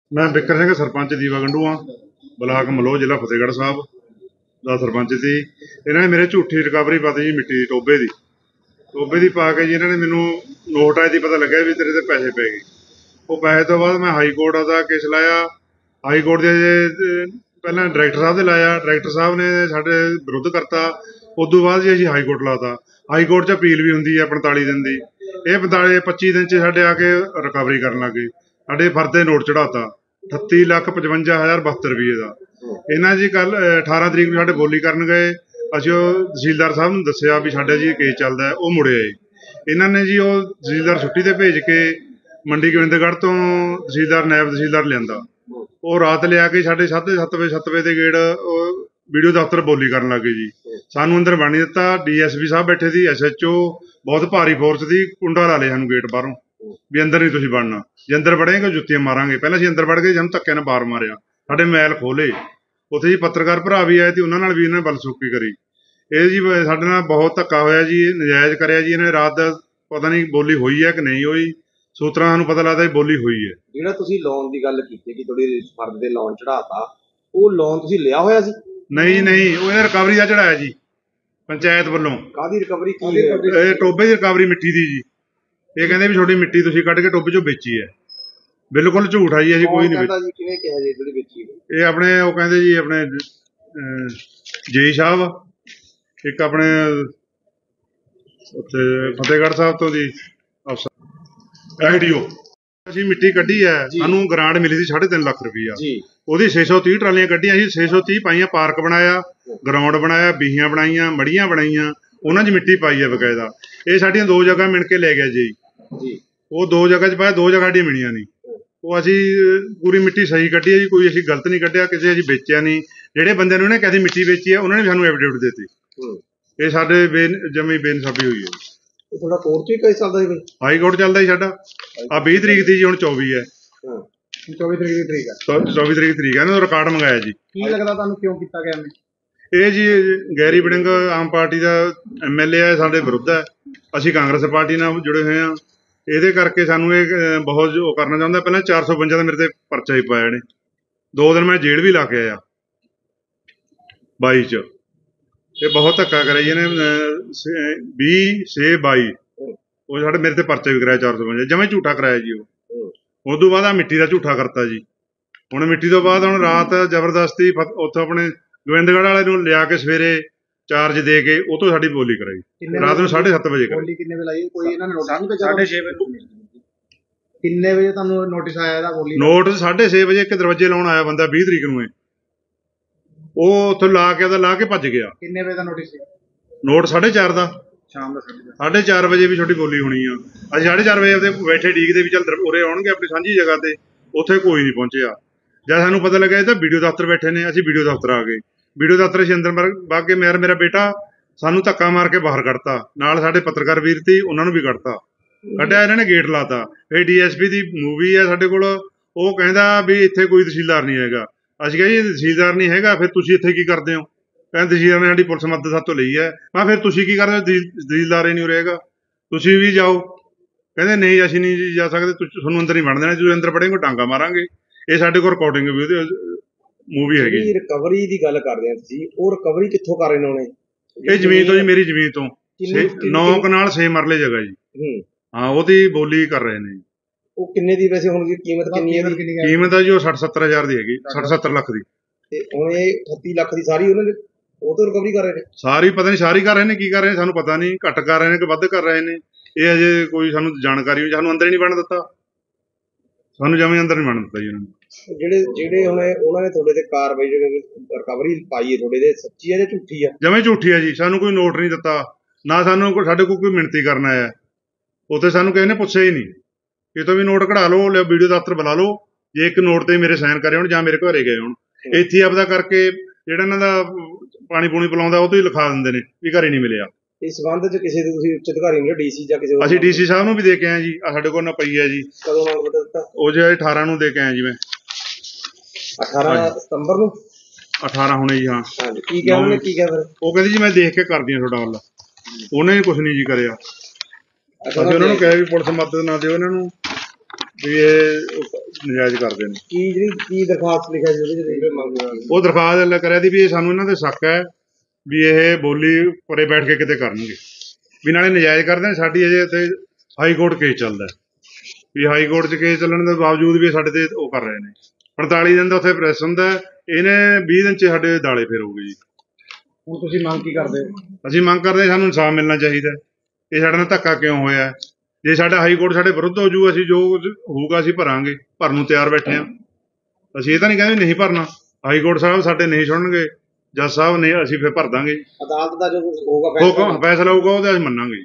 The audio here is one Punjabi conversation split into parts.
मैं बिकर सिंह सरपंच दीवा गंढूआ ब्लाक मलोह जिला फतेहगढ़ साहब ਦਾ ਸਰਪੰਚ ਸੀ। ਇਹਨਾਂ ਨੇ ਮੇਰੇ ਝੂਠੀ ਰਿਕਵਰੀ ਪਾਤੀ ਜੀ ਮਿੱਟੀ ਦੀ ਟੋਬੇ ਦੀ ਪਾ ਕੇ ਜੀ। ਇਹਨਾਂ ਨੇ ਮੈਨੂੰ ਨੋਟ ਆਏ ਦੀ ਪਤਾ ਲੱਗਿਆ ਵੀ ਤੇਰੇ ਤੇ ਪੈਸੇ ਪੈ ਗਏ। ਉਹ ਪੈਸੇ ਤੋਂ ਬਾਅਦ ਮੈਂ ਹਾਈ ਕੋਰਟ ਦਾ ਕੇਸ ਲਾਇਆ। ਹਾਈ ਕੋਰਟ ਦੇ ਪਹਿਲਾਂ ਡਾਇਰੈਕਟਰ ਸਾਹਿਬ ਦੇ ਲਾਇਆ, ਡਾਇਰੈਕਟਰ ਸਾਹਿਬ ਨੇ ਸਾਡੇ ਵਿਰੁੱਧ ਕਰਤਾ। ਉਦੋਂ ਬਾਅਦ ਜੀ ਅਸੀਂ ਹਾਈ ਕੋਰਟ ਲਾਤਾ। ਹਾਈ ਕੋਰਟ 'ਚ ਅਪੀਲ ਵੀ ਹੁੰਦੀ ਹੈ 45 ਦਿਨ ਦੀ। ਇਹ 25 ਦਿਨ 'ਚ ਸਾਡੇ ਆ ਕੇ ਰਿਕਵਰੀ ਕਰਨ ਲੱਗ ਗਏ। ਸਾਡੇ ਫਰਦੇ ਨੋਟ ਚੜਾਤਾ 38,55,072 ਰੁਪਏ ਦਾ। ਇਹਨਾਂ ਜੀ ਕੱਲ 18 ਤਰੀਕ ਨੂੰ ਸਾਡੇ ਬੋਲੀ ਕਰਨ ਗਏ। ਅਸੀਂ ਉਹ ਤਹਿਸੀਲਦਾਰ ਸਾਹਿਬ ਨੂੰ ਦੱਸਿਆ ਵੀ ਸਾਡੇ ਜੀ ਕੇਸ ਚੱਲਦਾ, ਉਹ ਮੁੜੇ ਆਏ। ਇਹਨਾਂ ਨੇ ਜੀ ਉਹ ਤਹਿਸੀਲਦਾਰ ਛੁੱਟੀ ਤੇ ਭੇਜ ਕੇ ਮੰਡੀ ਗੋਬਿੰਦਗੜ੍ਹ ਤੋਂ ਨਾਇਬ ਤਹਿਸੀਲਦਾਰ ਲਿਆਂਦਾ। ਉਹ ਰਾਤ ਲਿਆ ਕੇ ਸਾਡੇ 7:30 ਵਜੇ ਦੇ ਗੇੜ ਉਹ ਵੀਡੀਓ ਦਫ਼ਤਰ ਬੋਲੀ ਕਰਨ ਲੱਗ ਗਏ ਜੀ। ਸਾਨੂੰ ਅੰਦਰ ਵੜ ਨਹੀਂ ਦਿੱਤਾ। DSP ਸਾਹਿਬ ਬੈਠੇ ਸੀ, SHO ਬਹੁਤ ਭਾਰੀ ਫੋਰਸ ਦੀ, ਕੁੰਡਾ ਲਾ ਲਿਆ ਸਾਨੂੰ ਗੇਟ ਬਾਹਰੋਂ ਵੀ ਅੰਦਰ ਨਹੀਂ ਤੁਸੀਂ ਵੜਨਾ। ਜੇ ਅੰਦਰ ਵੜੇਗੇ ਜੁੱਤੀਆਂ ਮਾਰਾਂਗੇ। ਪਹਿਲਾਂ ਅਸੀਂ ਅੰਦਰ ਵੜ ਗਏ, ਸਾਨੂੰ ਧੱਕੇ ਨਾਲ ਬਾਹਰ ਮਾਰਿਆ, ਸਾਡੇ ਮੈਲ ਖੋਲੇ। ਉੱਥੇ ਜੀ ਪੱਤਰਕਾਰ ਭਰਾ ਵੀ ਆਏ ਤੇ ਉਹਨਾਂ ਨਾਲ ਵੀ ਇਹਨਾਂ ਨੇ ਬਲਸੁਕੀ ਕਰੀ। ਇਹ ਜੀ ਸਾਡੇ ਨਾਲ ਬਹੁਤ ਧੱਕਾ ਹੋਇਆ ਜੀ, ਨਜਾਇਜ਼ ਕਰਿਆ ਜੀ ਇਹਨੇ। ਰਾਤ ਦਾ ਪਤਾ ਨਹੀਂ ਬੋਲੀ ਹੋਈ ਹੈ ਕਿ ਨਹੀਂ ਹੋਈ, ਸੂਤਰਾਂ ਸਾਨੂੰ ਪਤਾ ਲੱਗਦਾ ਬੋਲੀ ਹੋਈ ਹੈ। ਜਿਹੜਾ ਤੁਸੀਂ ਲੋਨ ਦੀ ਗੱਲ ਕੀਤੀ ਕਿ ਤੁਹਾਡੀ ਫਰਦ ਦੇ ਲੋਨ ਚੜਾਤਾ, ਉਹ ਲੋਨ ਤੁਸੀਂ ਲਿਆ ਹੋਇਆ ਸੀ? ਨਹੀਂ, ਉਹ ਇਹਨਾਂ ਰਿਕਵਰੀ ਦਾ ਚੜਾਇਆ ਜੀ ਪੰਚਾਇਤ ਵੱਲੋਂ। ਕਾਹਦੀ ਰਿਕਵਰੀ? ਕੀ ਇਹ ਟੋਬੇ ਦੀ ਰਿਕਵਰੀ ਮਿੱਟੀ ਦੀ ਜੀ। ਇਹ ਕਹਿੰਦੇ ਵੀ ਤੁਹਾਡੀ ਮਿੱਟੀ ਤੁਸੀਂ ਕੱਢ ਕੇ ਟੋਬੇ 'ਚੋਂ ਵੇਚੀ ਹੈ। ਬਿਲਕੁਲ ਝੂਠ ਆ ਜੀ, ਅਸੀਂ ਕੋਈ ਨਹੀਂ ਜੀ। ਕਿਵੇਂ ਕਿਹਾ ਜੀ ਜਿਹੜੀ ਵੇਚੀ? ਇਹ ਆਪਣੇ ਉਹ ਕਹਿੰਦੇ ਜੀ ਆਪਣੇ ਜੇਈ ਸਾਹਿਬ, ਇੱਕ ਆਪਣੇ ਉੱਥੇ ਫਤਿਹਗੜ੍ਹ ਸਾਹਿਬ ਤੋਂ ਜੀ ਅਫਸਰ IDO। ਅਸੀਂ ਮਿੱਟੀ ਕੱਢੀ ਹੈ, ਸਾਨੂੰ ਗ੍ਰਾਂਟ ਮਿਲੀ ਸੀ 3.5 ਲੱਖ ਰੁਪਈਆ। ਉਹਦੀ 630 ਟਰਾਲੀਆਂ ਕੱਢੀਆਂ ਅਸੀਂ, 630 ਪਾਈਆਂ, ਪਾਰਕ ਬਣਾਇਆ, ਗਰਾਊਂਡ ਬਣਾਇਆ, ਬੀਹੀਆਂ ਬਣਾਈਆਂ, ਮੜੀਆਂ ਬਣਾਈਆਂ, ਉਹਨਾਂ 'ਚ ਮਿੱਟੀ ਪਾਈ ਹੈ ਬਕਾਇਦਾ। ਇਹ ਸਾਡੀਆਂ 2 ਜਗ੍ਹਾ ਮਿਣ ਕੇ ਲੈ ਗਿਆ ਜੀ। ਉਹ 2 ਜਗ੍ਹਾ 'ਚ ਪਾਇਆ, 2 ਜਗ੍ਹਾ ਸਾਡੀਆਂ ਮਿਲੀਆਂ ਨਹੀਂ। ਉਹ ਅਸੀਂ ਪੂਰੀ ਮਿੱਟੀ ਸਹੀ ਕੱਢੀ ਹੈ ਜੀ, ਕੋਈ ਅਸੀਂ ਗਲਤ ਨਹੀਂ ਕੱਢਿਆ, ਕਿਸੇ ਅਸੀਂ ਵੇਚਿਆ ਨਹੀਂ। ਜਿਹੜੇ ਬੰਦਿਆਂ ਨੂੰ ਇਹਨੇ ਕਹਦੀ ਮਿੱਟੀ ਵੇਚੀ ਹੈ, ਉਹਨਾਂ ਨੇ ਵੀ ਸਾਨੂੰ ਐਫੀਡੇਵਿਟ ਦਿੱਤੀ। ਇਹ ਸਾਡੇ ਜਮੀ ਬੇਇਨਸਾਫੀ ਹੋਈ ਹੈ। ਤੁਹਾਡਾ ਕੋਰਟ 'ਚ ਕੇਸ ਚੱਲਦਾ ਜੀ? ਹਾਈ ਕੋਰਟ ਚੱਲਦਾ ਜੀ ਸਾਡਾ। ਆ 20 ਤਰੀਕ ਦੀ ਜੀ, ਹੁਣ 24 ਹੈ। 24 ਤਰੀਕ ਦੀ ਤਰੀਕ ਹੈ। 24 ਤਰੀਕ ਇਹਨਾਂ ਦਾ ਰਿਕਾਰਡ ਮੰਗਾਇਆ ਜੀ। ਕੀ ਲੱਗਦਾ ਤੁਹਾਨੂੰ ਕਿਉਂ ਕੀਤਾ ਗਿਆ? ਇਹ ਜੀ ਗੈਰੀ ਵੜਿੰਗ ਆਮ ਪਾਰਟੀ ਦਾ MLA ਹੈ, ਸਾਡੇ ਵਿਰੁੱਧ ਹੈ। ਅਸੀਂ ਕਾਂਗਰਸ ਪਾਰਟੀ ਨਾਲ ਜੁੜੇ ਹੋਏ ਹਾਂ। ਇਹਦੇ ਕਰਕੇ ਸਾਨੂੰ ਇਹ ਬਹੁਤ ਉਹ ਕਰਨਾ ਚਾਹੁੰਦਾ। ਪਹਿਲਾਂ 452 ਦਾ ਮੇਰੇ ਤੇ ਪਰਚਾ ਹੀ ਪਾਇਆ ਇਹਨੇ। 2 ਦਿਨ ਮੈਂ ਜੇਲ੍ਹ ਵੀ ਲਾ ਕੇ ਆਇਆ 22 'ਚ। ਇਹ ਬਹੁਤ ਧੱਕਾ ਕਰਿਆ ਜੀ ਇਹਨੇ। 20/6/22 ਉਹ ਸਾਡੇ ਮੇਰੇ ਤੇ ਪਰਚਾ ਵੀ ਕਰਾਇਆ 452, ਜਮਾਂ ਝੂਠਾ ਕਰਾਇਆ ਜੀ। ਉਹ ਤੋਂ ਬਾਅਦ ਆ ਮਿੱਟੀ ਦਾ ਝੂਠਾ ਕਰਤਾ ਜੀ। ਹੁਣ ਮਿੱਟੀ ਤੋਂ ਬਾਅਦ ਹੁਣ ਰਾਤ ਜ਼ਬਰਦਸਤੀ ਉੱਥੋਂ ਆਪਣੇ ਗੋਬਿੰਦਗੜ੍ਹ ਵਾਲੇ ਨੂੰ ਲਿਆ ਕੇ ਸਵੇਰੇ ਚਾਰਜ ਦੇ ਕੇ ਉਹ ਤੋਂ ਸਾਡੀ ਬੋਲੀ ਕਰਾਈ ਰਾਤ ਨੂੰ 7:30 ਵਜੇ। ਬੋਲੀ ਕਿੰਨੇ ਵਜੇ ਲਾਈ? ਕੋਈ ਇਹਨਾਂ ਨੇ ਨੋਟਿਸ ਨਹੀਂ ਭੇਜਿਆ? 6:30 ਵਜੇ। ਕਿੰਨੇ ਵਜੇ ਤੁਹਾਨੂੰ ਨੋਟਿਸ ਆਇਆ ਇਹਦਾ ਬੋਲੀ? ਨੋਟਿਸ 6:30 ਵਜੇ ਇੱਕ ਦਰਵਾਜ਼ੇ ਲਾਉਣ ਆਇਆ ਬੰਦਾ 20 ਤਰੀਕ ਨੂੰ। ਉਹ ਉੱਥੋਂ ਲਾ ਕੇ ਭੱਜ ਗਿਆ। ਕਿੰਨੇ ਵਜੇ ਦਾ ਨੋਟਿਸ ਸੀ? ਨੋਟ 4:30 ਦਾ, ਸ਼ਾਮ ਦਾ 4:30 ਵਜੇ ਵੀ ਤੁਹਾਡੀ ਬੋਲੀ ਹੋਣੀ ਆ। ਅਸੀਂ 4:30 ਵਜੇ ਉੱਥੇ ਬੈਠੇ ਡੀਕਦੇ ਵੀ ਚੱਲ ਉਰੇ ਆਉਣਗੇ ਆਪਣੀ ਸਾਂਝੀ ਜਗ੍ਹਾ ਤੇ। ਉੱਥੇ ਕੋਈ ਨਹੀਂ ਪਹੁੰਚਿਆ। ਜਦ ਸਾਨੂੰ ਪਤਾ ਲੱਗਿਆ ਇਹ ਤਾਂ ਵੀਡੀਓ ਦਫ਼ਤਰ ਬੈਠੇ ਨੇ, ਅਸੀਂ ਵੀਡੀਓ ਦਫ਼ਤਰ ਆ ਗਏ। ਵੀਡੀਓ ਦਫ਼ਤਰ ਅਸੀਂ ਅੰਦਰ ਵਗ ਕੇ ਮੇਰਾ ਬੇਟਾ ਸਾਨੂੰ ਧੱਕਾ ਮਾਰ ਕੇ ਬਾਹਰ ਕੱਢਤਾ। ਨਾਲ ਸਾਡੇ ਪੱਤਰਕਾਰ ਵੀਰ ਸੀ, ਉਹਨਾਂ ਨੂੰ ਵੀ ਕੱਢਿਆ। ਇਹਨਾਂ ਨੇ ਗੇਟ ਲਾਤਾ। ਫਿਰ DSP ਦੀ ਮੂਵੀ ਹੈ ਸਾਡੇ ਕੋਲ। ਉਹ ਕਹਿੰਦਾ ਵੀ ਇੱਥੇ ਕੋਈ ਤਹਿਸੀਲਦਾਰ ਨਹੀਂ ਹੈਗਾ। ਅਸੀਂ ਕਿਹਾ ਜੀ ਤਹਿਸੀਲਦਾਰ ਨਹੀਂ ਹੈਗਾ, ਫਿਰ ਤੁਸੀਂ ਇੱਥੇ ਕੀ ਕਰਦੇ ਹੋ? ਕਹਿੰਦੇ ਤਹਿਸੀਲਦਾਰ ਨੇ ਸਾਡੀ ਪੁਲਿਸ ਮਦਦ ਸਾਤੋਂ ਲਈ ਹੈ। ਮੈਂ ਫਿਰ ਤੁਸੀਂ ਕੀ ਕਰਦੇ ਹੋ? ਤਹਿਸੀਲਦਾਰ ਹੀ ਨਹੀਂ ਰਹੇਗਾ, ਤੁਸੀਂ ਵੀ ਜਾਓ। ਕਹਿੰਦੇ ਨਹੀਂ ਅਸੀਂ ਨਹੀਂ ਜੀ ਜਾ ਸਕਦੇ, ਤੁਹਾਨੂੰ ਅੰਦਰ ਨਹੀਂ ਵੜਨ ਦੇਣਾ। ਤੁਸੀਂ ਅੰਦਰ ਵੜੇਗੇ ਡਾਂਗਾ ਮਾਰਾਂਗੇ। ਇਹ ਸਾਡੇ ਕੋਲ ਰਿਕਾਰਡਿੰਗ ਵੀ ਉਹਦੀ ਮੂਵੀ ਹੈਗੀ। ਰਿਕਵਰੀ ਦੀ ਗੱਲ ਕਰਦੇ ਆ ਤੁਸੀਂ, ਉਹ ਰਿਕਵਰੀ ਕਿੱਥੋਂ ਕਰ ਰਹੇ ਨੇ ਉਹਨੇ? ਇਹ ਜ਼ਮੀਨ ਤੋਂ ਜੀ, ਮੇਰੀ ਜ਼ਮੀਨ ਤੋਂ 9 ਕਨਾਲ 6 ਮਰਲੇ ਜਗ੍ਹਾ ਜੀ। ਹਾਂ, ਉਹਦੀ ਬੋਲੀ ਕਰ ਰਹੇ ਨੇ। ਉਹ ਕਿੰਨੇ ਦੀ ਵੈਸੇ ਹੁਣ ਕੀਮਤ ਕਿੰਨੀ ਹੈ? ਕੀਮਤ ਆ ਜੀ ਉਹ 60-70 ਹਜ਼ਾਰ ਦੀ ਹੈਗੀ, 60-70 ਲੱਖ ਦੀ। ਤੇ ਹੁਣ ਇਹ 38 ਲੱਖ ਦੀ ਸਾਰੀ ਉਹਨਾਂ ਨੇ ਉਹ ਤੋਂ ਰਿਕਵਰੀ ਕਰ ਰਹੇ ਨੇ? ਸਾਰੀ ਪਤਾ ਨਹੀਂ, ਸਾਰੀ ਕਰ ਰਹੇ ਨੇ। ਕੀ ਕਰ ਰਹੇ ਨੇ ਸਾਨੂੰ ਪਤਾ ਨਹੀਂ। ਘੱਟ ਕਰ ਰਹੇ ਨੇ ਕਿ ਵੱਧ ਕਰ ਰਹੇ ਨੇ, ਇਹ ਅਜੇ ਕੋਈ ਸਾਨੂੰ ਜਾਣਕਾਰੀ ਨਹੀਂ। ਸਾਨੂੰ ਅੰਦਰ ਹੀ ਨਹੀਂ ਵੜਨ ਦਿੱਤਾ। ਸਾਨੂੰ ਜਮੇ ਅੰਦਰ ਨਹੀਂ ਵੜਨ ਦਿੱਤਾ ਜੀ ਉਹਨਾਂ ਨੇ। ਜਿਹੜੇ ਹੁਣ ਉਹਨਾਂ ਨੇ ਤੁਹਾਡੇ ਤੇ ਕਾਰਵਾਈ ਰਿਕਵਰੀ ਪਾਈ ਹੈ ਤੁਹਾਡੇ ਦੇ, ਸੱਚੀ ਹੈ ਜਾਂ ਝੂਠੀ ਹੈ? ਜਮੇ ਝੂਠੀ ਹੈ ਜੀ। ਸਾਨੂੰ ਕੋਈ ਨੋਟ ਨਹੀਂ ਦਿੱਤਾ, ਨਾ ਸਾਨੂੰ ਸਾਡੇ ਕੋਲ ਕੋਈ ਮਿਣਤੀ ਕਰਨ ਆਇਆ। ਉੱਥੇ ਸਾਨੂੰ ਕਿਸੇ ਨੇ ਪੁੱਛਿਆ ਹੀ ਨਹੀਂ। ਕਿਤੋਂ ਵੀ ਨੋਟ ਕਢਾ ਲਓ, ਵੀਡੀਓ ਦਫ਼ਤਰ ਬੁਲਾ ਲਓ। ਜੇ ਇੱਕ ਨੋਟ ਤੇ ਮੇਰੇ ਸਾਈਨ ਕਰੇ ਹੋਣ ਜਾਂ ਮੇਰੇ ਘਰੇ ਗਏ ਹੋਣ, ਇੱਥੇ ਆਪਦਾ ਕਰਕੇ ਜਿਹੜਾ ਇਹਨਾਂ ਦਾ ਪਾਣੀ ਪੂਣੀ ਪਿਲਾਉਂਦਾ ਉਹ ਤੋਂ ਹੀ ਲਿਖਾ ਦਿੰਦੇ ਨੇ ਵੀ ਘਰੇ ਨਹੀਂ ਮਿਲਿਆ। ਇਸ ਸੰਬੰਧ ਚ ਕਿਸੇ ਦੇ ਤੁਸੀਂ ਉੱਚ ਅਧਿਕਾਰੀ ਮਿਲੇ, DC ਜਾਂ ਕਿਸੇ? ਅਸੀਂ DC ਸਾਹਿਬ ਨੂੰ ਵੀ ਦੇ ਕੇ ਆਏ ਜੀ। ਆ ਸਾਡੇ ਕੋਲ ਨਾ ਪਈ ਹੈ ਜੀ। ਕਦੋਂ ਨਾਲ ਬਦਲ ਦਿੱਤਾ? ਉਹ ਜੇ 18 ਨੂੰ ਦੇ ਕੇ ਆਏ ਜੀ ਮੈਂ। 18 ਸਤੰਬਰ ਨੂੰ? 18 ਹੁਣੇ ਜੀ। ਹਾਂ। ਕੀ ਕਿਹਾ ਉਹਨੇ? ਕੀ ਕਿਹਾ ਫਿਰ? ਉਹ ਕਹਿੰਦੀ ਜੀ ਮੈਂ ਦੇਖ ਕੇ ਕਰਦੀ ਹਾਂ ਤੁਹਾਡਾ ਹੱਲ। ਉਹਨੇ ਕੁਝ ਨਹੀਂ ਜੀ ਕਰਿਆ। ਅਸੀਂ ਉਹਨਾਂ ਨੂੰ ਕਿਹਾ ਵੀ ਪੁਲਿਸ ਮਦਦ ਨਾ ਦਿਓ ਇਹਨਾਂ ਨੂੰ। ਵੀ ਇਹ ਨਜਾਇਜ਼ ਕਰਦੇ ਨੇ। ਕੀ ਦਰਖਾਸਤ ਲਿਖਿਆ ਸੀ ਉਹਦੇ ਚ? ਉਹ ਦਰਖਾਸਤ ਕਰਿਆ ਦੀ ਵੀ ਸਾਨੂੰ ਇਹਨਾਂ ਤੇ ਸ਼ੱਕ ਹੈ ਵੀ ਇਹ ਬੋਲੀ ਪਰੇ ਬੈਠ ਕੇ ਕਿਤੇ ਕਰਨਗੇ, ਵੀ ਨਾਲੇ ਨਜਾਇਜ਼ ਕਰਦੇ ਨੇ। ਸਾਡੀ ਅਜੇ ਇੱਥੇ ਹਾਈ ਕੋਰਟ ਕੇਸ ਚੱਲਦਾ ਵੀ ਹਾਈ ਕੋਰਟ 'ਚ ਕੇਸ ਚੱਲਣ ਦੇ ਬਾਵਜੂਦ ਵੀ ਸਾਡੇ ਤੇ ਉਹ ਕਰ ਰਹੇ ਨੇ। 45 ਦਿਨ ਦਾ ਉੱਥੇ ਪ੍ਰੈਸ ਹੁੰਦਾ, ਇਹਨੇ 20 ਦਿਨ 'ਚ ਸਾਡੇ ਦਾਲੇ ਫੇਰੋਗੇ ਜੀ। ਹੁਣ ਤੁਸੀਂ ਮੰਗ ਕੀ ਕਰਦੇ? ਅਸੀਂ ਮੰਗ ਕਰਦੇ ਸਾਨੂੰ ਇਨਸਾਫ ਮਿਲਣਾ ਚਾਹੀਦਾ। ਇਹ ਸਾਡੇ ਨਾਲ ਧੱਕਾ ਕਿਉਂ ਹੋਇਆ? ਜੇ ਸਾਡਾ ਹਾਈ ਕੋਰਟ ਸਾਡੇ ਵਿਰੁੱਧ ਹੋ ਜੂ, ਅਸੀਂ ਜੋ ਹੋਊਗਾ ਅਸੀਂ ਭਰਾਂਗੇ, ਭਰਨ ਨੂੰ ਤਿਆਰ ਬੈਠੇ ਹਾਂ। ਅਸੀਂ ਇਹ ਤਾਂ ਨਹੀਂ ਕਹਿੰਦੇ ਨਹੀਂ ਭਰਨਾ। ਹਾਈ ਕੋਰਟ ਸਾਹਿਬ ਸਾਡੇ ਨਹੀਂ ਸੁਣਨਗੇ, ਜੱਜ ਸਾਹਿਬ ਨੇ, ਅਸੀਂ ਫਿਰ ਭਰ ਦਾਂਗੇ। ਅਦਾਲਤ ਦਾ ਜੋ ਹੋਊਗਾ ਫੈਸਲਾ ਹੋਊਗਾ ਉਹਦੇ ਅਸੀਂ ਮੰਨਾਂਗੇ।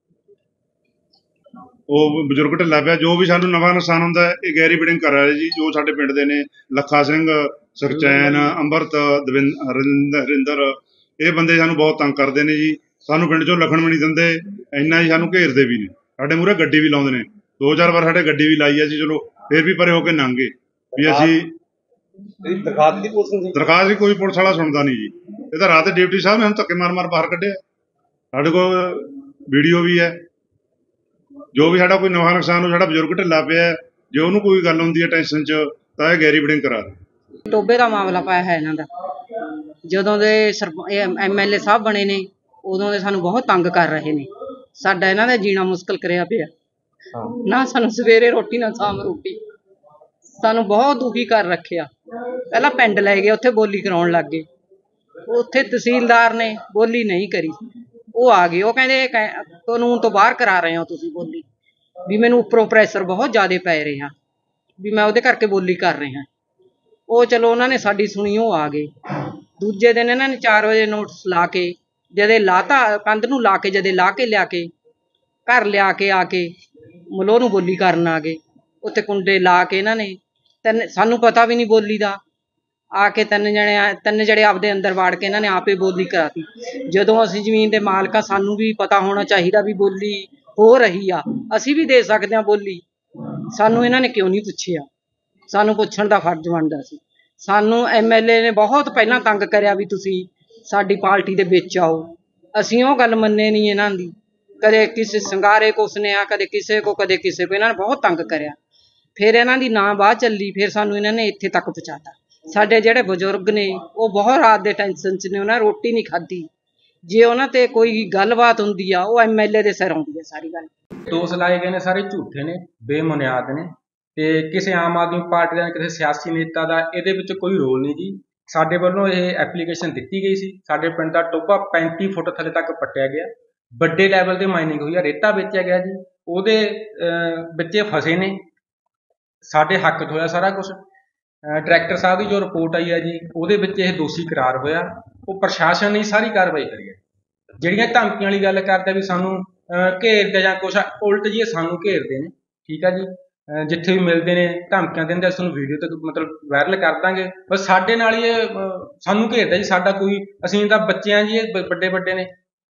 ਉਹ ਬਜ਼ੁਰਗ ਢਿੱਲਾ ਪਿਆ, ਜੋ ਵੀ ਸਾਨੂੰ ਨਫਾ ਨੁਕਸਾਨ ਹੁੰਦਾ ਇਹ ਗੈਰੀ ਬਿਡਿੰਗ ਕਰ ਰਿਹਾ ਜੀ। ਜੋ ਸਾਡੇ ਪਿੰਡ ਦੇ ਨੇ ਲੱਖਾ ਸਿੰਘ, ਸੁਖਚੈਨ, ਅੰਮ੍ਰਿਤ, ਹਰਿੰਦਰ, ਇਹ ਬੰਦੇ ਸਾਨੂੰ ਬਹੁਤ ਤੰਗ ਕਰਦੇ ਨੇ ਜੀ। ਸਾਨੂੰ ਪਿੰਡ ਚੋਂ ਲੱਖਣ ਵੀ ਨਹੀਂ ਦਿੰਦੇ, ਇੰਨਾ ਹੀ ਸਾਨੂੰ ਘੇਰਦੇ ਵੀ ਨੇ। ਸਾਡੇ ਮੂਹਰੇ ਗੱਡੀ ਵੀ ਲਾਉਂਦੇ ਨੇ, 2-4 ਵਾਰ ਸਾਡੇ ਗੱਡੀ ਵੀ ਲਾਈ ਹੈ ਜੀ। ਚਲੋ ਫਿਰ ਵੀ ਪਰੇ ਹੋ ਕੇ ਲੰਘ ਗਏ ਵੀ ਅਸੀਂ ਦਰਖਾਸਤ ਵੀ ਕੋਈ ਪੁਲਿਸ ਵਾਲਾ ਸੁਣਦਾ ਨਹੀਂ ਜੀ। ਇਹ ਤਾਂ ਰਾਤ ਡਿਪਟੀ ਸਾਹਿਬ ਨੇ ਹੁਣ ਧੱਕੇ ਮਾਰ ਬਾਹਰ ਕੱਢਿਆ। ਸਾਡੇ ਕੋਲ ਵੀਡੀਓ ਵੀ ਹੈ। ਜੋ ਵੀ ਸਾਡਾ ਕੋਈ ਨਫਾ ਨੁਕਸਾਨ ਹੋ, ਸਾਡਾ ਬਜ਼ੁਰਗ ਢਿੱਲਾ ਪਿਆ, ਜੇ ਉਹਨੂੰ ਕੋਈ ਗੱਲ ਹੁੰਦੀ ਹੈ ਟੈਨਸ਼ਨ 'ਚ ਤਾਂ ਇਹ ਗੈਰੀ ਬਿਡਿੰਗ ਕਰਾ ਦੇ। ਟੋਬੇ ਦਾ ਮਾਮਲਾ ਪਾਇਆ ਹੈ ਇਹਨਾਂ ਦਾ। ਜਦੋਂ ਦੇ MLA ਸਾਹਿਬ ਬਣੇ ਨੇ ਉਦੋਂ ਦੇ ਸਾਨੂੰ ਬਹੁਤ ਤੰਗ ਕਰ ਰਹੇ ਨੇ। ਸਾਡਾ ਇਹਨਾਂ ਦਾ ਜੀਣਾ ਮੁਸ਼ਕਿਲ ਕਰਿਆ ਪਿਆ। ਨਾ ਸਾਨੂੰ ਸਵੇਰੇ ਰੋਟੀ ਨਾ ਸ਼ਾਮ ਰੋਟੀ, ਸਾਨੂੰ ਬਹੁਤ ਦੁਖੀ ਕਰ ਰੱਖਿਆ। ਪਹਿਲਾਂ ਪਿੰਡ ਲੈ ਗਏ, ਉੱਥੇ ਬੋਲੀ ਕਰਾਉਣ ਲੱਗ ਗਏ। ਉੱਥੇ ਤਹਿਸੀਲਦਾਰ ਨੇ ਬੋਲੀ ਨਹੀਂ ਕਰੀ, ਉਹ ਆ ਗਏ। ਉਹ ਕਹਿੰਦੇ ਕਾਨੂੰਨ ਤੋਂ ਬਾਹਰ ਕਰਾ ਰਹੇ ਹੋ ਤੁਸੀਂ ਬੋਲੀ, ਵੀ ਮੈਨੂੰ ਉੱਪਰੋਂ ਪ੍ਰੈਸ਼ਰ ਬਹੁਤ ਜ਼ਿਆਦਾ ਪੈ ਰਿਹਾ ਵੀ ਮੈਂ ਉਹਦੇ ਕਰਕੇ ਬੋਲੀ ਕਰ ਰਿਹਾ। ਉਹ ਚਲੋ ਉਹਨਾਂ ਨੇ ਸਾਡੀ ਸੁਣੀ, ਉਹ ਆ ਗਏ। ਦੂਜੇ ਦਿਨ ਇਹਨਾਂ ਨੇ 4 ਵਜੇ ਨੋਟਿਸ ਲਾ ਕੇ ਜਦੇ ਲਾਤਾ, ਕੰਧ ਨੂੰ ਲਾ ਕੇ ਜਦੇ ਲਾ ਕੇ ਲਿਆ ਕੇ ਘਰ ਲਿਆ ਕੇ ਆ ਕੇ ਮਲੋਹ ਨੂੰ ਬੋਲੀ ਕਰਨ ਆ ਗਏ। ਉੱਥੇ ਕੁੰਡੇ ਲਾ ਕੇ ਇਹਨਾਂ ਨੇ ਸਾਨੂੰ ਪਤਾ ਵੀ ਨਹੀਂ ਬੋਲੀ ਦਾ। ਆ ਕੇ ਤਿੰਨ ਜਣੇ ਆਪਦੇ ਅੰਦਰ ਵਾੜ ਕੇ ਇਹਨਾਂ ਨੇ ਆਪੇ ਬੋਲੀ ਕਰਾਤੀ। ਜਦੋਂ ਅਸੀਂ ਜ਼ਮੀਨ ਦੇ ਮਾਲਕ ਆ, ਸਾਨੂੰ ਵੀ ਪਤਾ ਹੋਣਾ ਚਾਹੀਦਾ ਵੀ ਬੋਲੀ ਹੋ ਰਹੀ ਆ, ਅਸੀਂ ਵੀ ਦੇ ਸਕਦੇ ਹਾਂ ਬੋਲੀ। ਸਾਨੂੰ ਇਹਨਾਂ ਨੇ ਕਿਉਂ ਨਹੀਂ ਪੁੱਛਿਆ? ਸਾਨੂੰ ਪੁੱਛਣ ਦਾ ਫਰਜ਼ ਬਣਦਾ ਸੀ। ਸਾਨੂੰ MLA ਨੇ ਬਹੁਤ ਪਹਿਲਾਂ ਤੰਗ ਕਰਿਆ ਵੀ ਤੁਸੀਂ ਸਾਡੀ ਪਾਰਟੀ ਦੇ ਵਿੱਚ ਆਓ। ਅਸੀਂ ਉਹ ਗੱਲ ਮੰਨੇ ਨਹੀਂ ਇਹਨਾਂ ਦੀ। ਕਦੇ ਕਿਸੇ ਸੰਗਾਰੇ ਕੋ ਸੁਨੇਹਾ, ਕਦੇ ਕਿਸੇ ਕੋ, ਕਦੇ ਕਿਸੇ ਕੋ। ਇਹਨਾਂ ਨੇ ਬਹੁਤ ਤੰਗ ਕਰਿਆ। ਫਿਰ ਇਹਨਾਂ ਦੀ ਨਾ ਬਾਹ ਚੱਲੀ, ਫਿਰ ਸਾਨੂੰ ਇਹਨਾਂ ਨੇ ਇੱਥੇ ਤੱਕ ਪਹੁੰਚਾਤਾ। ਸਾਡੇ ਜਿਹੜੇ ਬਜ਼ੁਰਗ ਨੇ ਉਹ ਬਹੁਤ ਰਾਤ ਦੇ ਟੈਨਸ਼ਨ 'ਚ ਨੇ, ਉਹਨਾਂ ਰੋਟੀ ਨਹੀਂ ਖਾਧੀ। ਜੇ ਉਹਨਾਂ ਤੇ ਕੋਈ ਗੱਲਬਾਤ ਹੁੰਦੀ ਆ, ਉਹ MLA ਦੇ ਸਿਰ ਆਉਂਦੀ ਆ ਸਾਰੀ ਗੱਲ। ਦੋਸ਼ ਲਾਏ ਗਏ ਨੇ ਸਾਰੇ ਝੂਠੇ ਨੇ, ਬੇਬੁਨਿਆਦ ਨੇ ਤੇ ਕਿਸੇ ਆਮ ਆਦਮੀ ਪਾਰਟੀ ਦਾ, ਕਿਸੇ ਸਿਆਸੀ ਨੇਤਾ ਦਾ ਇਹਦੇ ਵਿੱਚ ਕੋਈ ਰੋਲ ਨਹੀਂ ਜੀ। ਸਾਡੇ ਵੱਲੋਂ ਇਹ ਐਪਲੀਕੇਸ਼ਨ ਦਿੱਤੀ ਗਈ ਸੀ। ਸਾਡੇ ਪਿੰਡ ਦਾ ਟੋਭਾ 35 ਫੁੱਟ ਥੱਲੇ ਤੱਕ ਪੱਟਿਆ ਗਿਆ, ਵੱਡੇ ਲੈਵਲ ਤੇ ਮਾਈਨਿੰਗ ਹੋਈ ਆ, ਰੇਤਾ ਵੇਚਿਆ ਗਿਆ ਜੀ। ਉਹਦੇ ਬੱਚੇ ਫਸੇ ਨੇ, ਸਾਡੇ ਹੱਕ 'ਚ ਹੋਇਆ ਸਾਰਾ ਕੁਝ। ਡਾਇਰੈਕਟਰ ਸਾਹਿਬ ਦੀ ਜੋ ਰਿਪੋਰਟ ਆਈ ਹੈ ਜੀ, ਉਹਦੇ ਵਿੱਚ ਇਹ ਦੋਸ਼ੀ ਕਰਾਰ ਹੋਇਆ। ਉਹ ਪ੍ਰਸ਼ਾਸਨ ਨੇ ਸਾਰੀ ਕਾਰਵਾਈ ਕਰੀ ਹੈ। ਜਿਹੜੀਆਂ ਧਮਕੀਆਂ ਵਾਲੀ ਗੱਲ ਕਰਦੇ ਵੀ ਸਾਨੂੰ ਘੇਰਦੇ ਜਾਂ ਕੁਛ, ਉਲਟ ਜੀ ਇਹ ਸਾਨੂੰ ਘੇਰਦੇ ਨੇ। ਠੀਕ ਆ ਜੀ, ਜਿੱਥੇ ਵੀ ਮਿਲਦੇ ਨੇ ਧਮਕੀਆਂ ਦਿੰਦੇ, ਅਸੀਂ ਤੁਹਾਨੂੰ ਵੀਡੀਓ ਤੇ ਮਤਲਬ ਵਾਇਰਲ ਕਰ ਦਾਂਗੇ। ਬਸ ਸਾਡੇ ਨਾਲ ਹੀ ਇਹ ਸਾਨੂੰ ਘੇਰਦਾ ਜੀ। ਸਾਡਾ ਕੋਈ, ਅਸੀਂ ਤਾਂ ਬੱਚੇ ਆ ਜੀ, ਇਹ ਵੱਡੇ ਵੱਡੇ ਨੇ।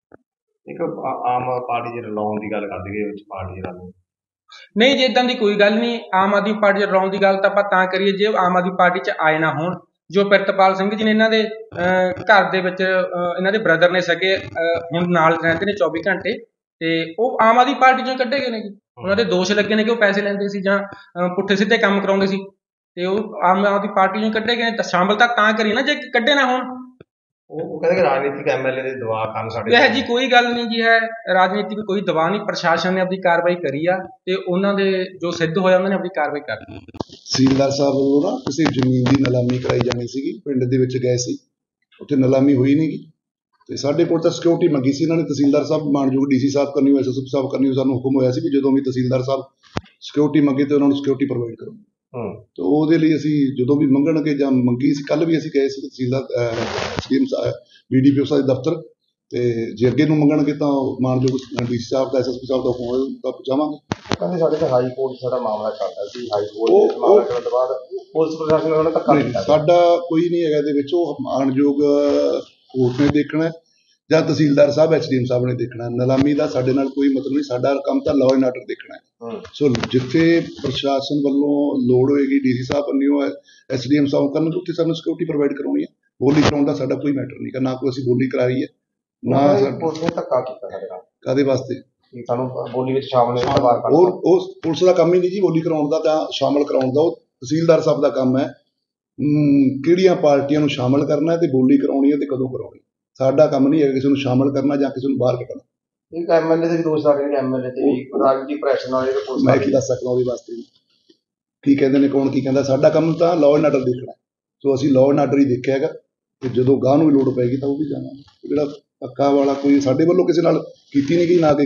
ਇੱਕ ਆਮ ਪਾਰਟੀ ਦੇ ਰਲਾਉਣ ਦੀ ਗੱਲ ਕਰਦੇ ਗਏ ਵਿੱਚ ਪਾਰਟੀ ਰਲਾਉਣ ਨਹੀਂ ਜੀ, ਇਦਾਂ ਦੀ ਕੋਈ ਗੱਲ ਨਹੀਂ। ਆਮ ਆਦਮੀ ਪਾਰਟੀ ਦੇ ਰਲਾਉਣ ਦੀ ਗੱਲ ਤਾਂ ਆਪਾਂ ਤਾਂ ਕਰੀਏ ਜੇ ਆਮ ਆਦਮੀ ਪਾਰਟੀ 'ਚ ਆਏ ਨਾ ਹੋਣ। ਜੋ ਪ੍ਰਿਤਪਾਲ ਸਿੰਘ ਜੀ ਨੇ, ਇਹਨਾਂ ਦੇ ਘਰ ਦੇ ਵਿੱਚ ਇਹਨਾਂ ਦੇ ਬ੍ਰਦਰ ਨੇ ਸਕੇ, ਹੁਣ ਨਾਲ ਰਹਿੰਦੇ ਨੇ 24 ਘੰਟੇ, ਤੇ ਉਹ ਆਮ ਆਦਮੀ ਪਾਰਟੀ 'ਚੋਂ ਕੱਢੇ ਗਏ ਨੇ ਜੀ। ਉਹਨਾਂ ਦੇ ਦੋਸ਼ ਲੱਗੇ ਨੇ ਕਿ ਉਹ ਪੈਸੇ ਲੈਂਦੇ ਸੀ ਜਾਂ ਪੁੱਠੇ ਸਿੱਧੇ ਕੰਮ ਕਰਾਉਂਦੇ ਸੀ, ਤੇ ਉਹ ਆਮ ਆਦਮੀ ਪਾਰਟੀ 'ਚੋਂ ਕੱਢੇ ਗਏ ਨੇ। ਸ਼ਾਮਲ ਤਾਂ ਕਰੀਏ ਨਾ ਜੇ ਕੱਢੇ ਨਾ ਹੋਣ। ਉਹ ਕਹਿੰਦੇ ਕਿ ਰਾਜਨੀਤਿਕ MLA ਦੇ ਦਬਾਅ ਕਾਰਨ ਸਾਡੇ ਇਹ ਜੀ ਕੋਈ ਗੱਲ ਨਹੀਂ ਜੀ ਹੈ। ਰਾਜਨੀਤਿਕ ਕੋਈ ਦਬਾਅ ਨਹੀਂ। ਪ੍ਰਸ਼ਾਸਨ ਨੇ ਆਪਣੀ ਕਾਰਵਾਈ ਕਰੀ ਆ ਤੇ ਉਹਨਾਂ ਦੇ ਜੋ ਸਿੱਧ ਹੋਇਆ ਉਹਨਾਂ ਨੇ ਆਪਣੀ ਕਾਰਵਾਈ ਕਰ ਲਈ। ਤਹਿਸੀਲਦਾਰ ਸਾਹਿਬ ਵੱਲੋਂ ਨਾ ਕਿਸੇ ਜ਼ਮੀਨ ਦੀ ਨਿਲਾਮੀ ਕਰਾਈ ਜਾਣੀ ਸੀਗੀ, ਪਿੰਡ ਦੇ ਵਿੱਚ ਗਏ ਸੀ, ਉੱਥੇ ਨਿਲਾਮੀ ਹੋਈ ਨਹੀਂ ਗੀ ਤੇ ਸਾਡੇ ਕੋਲ ਤਾਂ ਸਿਕਿਉਰਿਟੀ ਮੰਗੀ ਸੀ ਇਹਨਾਂ ਨੇ। ਤਹਿਸੀਲਦਾਰ ਸਾਹਿਬ, ਮਾਨਯੋਗ DC ਸਾਹਿਬ ਕਰਨੀ, SSP ਸਾਹਿਬ ਕਰਨੀ, ਸਾਨੂੰ ਹੁਕਮ ਹੋਇਆ ਸੀ ਵੀ ਜਦੋਂ ਵੀ ਤਹਿਸੀਲਦਾਰ ਸਾਹਿਬ ਸਿਕਿਉਰਿਟੀ ਮੰਗੇ ਤੇ ਉਹਨਾਂ ਨੂੰ ਸਿਕਿਉਰਿਟੀ ਪ੍ਰੋਵਾਈਡ ਕਰੋ। ਤੇ ਉਹਦੇ ਲਈ ਅਸੀਂ ਜਦੋਂ ਵੀ ਮੰਗਣਗੇ ਜਾਂ ਮੰਗੀ ਸੀ, ਕੱਲ੍ਹ ਵੀ ਅਸੀਂ ਗਏ ਸੀ ਤਹਿਸੀਲਦਾਰ BDPO ਸਾਹਿਬ ਦੇ ਦਫ਼ਤਰ, ਤੇ ਜੇ ਅੱਗੇ ਨੂੰ ਮੰਗਣਗੇ ਤਾਂ ਮਾਨਯੋਗ DC ਸਾਹਿਬ ਦਾ, SSP ਸਾਹਿਬ ਦਾ ਹੁਕਮ ਤਾਂ ਪਹੁੰਚਾਵਾਂਗੇ। ਕਹਿੰਦੇ ਸਾਡੇ ਤਾਂ ਹਾਈ ਕੋਰਟ ਸਾਡਾ ਮਾਮਲਾ ਚੱਲਦਾ ਸੀ। ਹਾਈ ਕੋਰਟ ਦੇ ਮਾਮਲਾ ਚੱਲਣ ਤੋਂ ਬਾਅਦ ਪੁਲਿਸ ਪ੍ਰਸ਼ਾਸਨ ਨੇ ਉਹਨਾਂ ਧੱਕਾ ਕੀਤਾ। ਸਾਡਾ ਕੋਈ ਨਹੀਂ ਹੈਗਾ ਇਹਦੇ ਵਿੱਚ। ਉਹ ਮਾਨਯੋਗ ਕੋਰਟ ਨੇ ਦੇਖਣਾ ਜਾਂ ਤਹਿਸੀਲਦਾਰ ਸਾਹਿਬ, SDM ਸਾਹਿਬ ਨੇ ਦੇਖਣਾ। ਨਿਲਾਮੀ ਦਾ ਸਾਡੇ ਨਾਲ ਕੋਈ ਮਤਲਬ ਨਹੀਂ। ਸਾਡਾ ਕੰਮ ਤਾਂ ਲਾਅ ਐਂਡ ਆਰਡਰ ਦੇਖਣਾ ਹੈ। ਸੋ ਜਿੱਥੇ ਪ੍ਰਸ਼ਾਸਨ ਵੱਲੋਂ ਲੋੜ ਹੋਏਗੀ, DC ਸਾਹਿਬ ਬੰਨਿਓ, SDM ਸਾਹਿਬ ਕਰਨਗੇ, ਉੱਥੇ ਸਾਨੂੰ ਸਿਕਿਉਰਿਟੀ ਪ੍ਰੋਵਾਈਡ ਕਰਾਉਣੀ ਹੈ। ਬੋਲੀ ਕਰਾਉਣ ਦਾ ਸਾਡਾ ਕੋਈ ਮੈਟਰ ਨਹੀਂ, ਨਾ ਕੋਈ ਅਸੀਂ ਬੋਲੀ ਕਰਾਈ ਹੈ ਨਾ। ਪੁਲਿਸ ਨੇ ਧੱਕਾ ਕੀਤਾ ਸਾਡੇ ਨਾਲ। ਕਾਹਦੇ ਵਾਸਤੇ? ਕਿ ਸਾਨੂੰ ਬੋਲੀ ਵਿੱਚ ਸ਼ਾਮਲ ਕਰਵਾ ਉਹ ਪੁਲਿਸ ਦਾ ਕੰਮ ਹੀ ਨਹੀਂ ਜੀ ਬੋਲੀ ਕਰਾਉਣ ਦਾ, ਤਾਂ ਸ਼ਾਮਲ ਕਰਾਉਣ ਦਾ ਉਹ ਤਹਿਸੀਲਦਾਰ ਸਾਹਿਬ ਦਾ ਕੰਮ ਹੈ। ਕਿਹੜੀਆਂ ਪਾਰਟੀਆਂ ਨੂੰ ਸ਼ਾਮਲ ਕਰਨਾ ਤੇ ਬੋਲੀ ਕਰਾਉਣੀ ਹੈ ਤੇ ਕਦੋਂ ਕਰਾਉਣੀ। ਸਾਡਾ ਕੰਮ ਨਹੀਂ ਹੈ ਕਿਸੇ ਨੂੰ ਸ਼ਾਮਲ ਕਰਨਾ ਜਾਂ ਕਿਸੇ ਨੂੰ ਬਾਹਰ ਕੱਢਣਾ। ਇੱਕ ਐਮਐਲਏ ਦੇ ਵੀ ਦੋਸ਼ ਲਾ ਰਹੇ ਨੇ, ਐਮਐਲਏ ਤੇ ਵੀ ਰਾਜਨੀਤਿਕ ਪ੍ਰੈਸ਼ਰ ਨਾਲ ਮੈਂ ਕੀ ਦੱਸ ਸਕਦਾ ਉਹਦੇ ਵਾਸਤੇ ਕੀ ਕਹਿੰਦੇ ਨੇ, ਕੌਣ ਕੀ ਕਹਿੰਦਾ। ਸਾਡਾ ਕੰਮ ਤਾਂ ਲਾਅ ਐਂਡ ਆਰਡਰ ਦੇਖਣਾ, ਸੋ ਅਸੀਂ ਲਾਅ ਐਂਡ ਆਰਡਰ ਹੀ ਦੇਖਿਆ ਹੈਗਾ ਤੇ ਜਦੋਂ ਗਾਹ ਨੂੰ ਵੀ ਲੋੜ ਪਏਗੀ ਤਾਂ ਉਹ ਵੀ ਜਾਣਾ। ਜਿਹੜਾ ਪੱਕਾ ਵਾਲਾ ਕੋਈ ਸਾਡੇ ਵੱਲੋਂ ਕਿਸੇ ਨਾਲ ਕੀਤੀ ਨਹੀਂ ਗਈ ਨਾ ਕਿ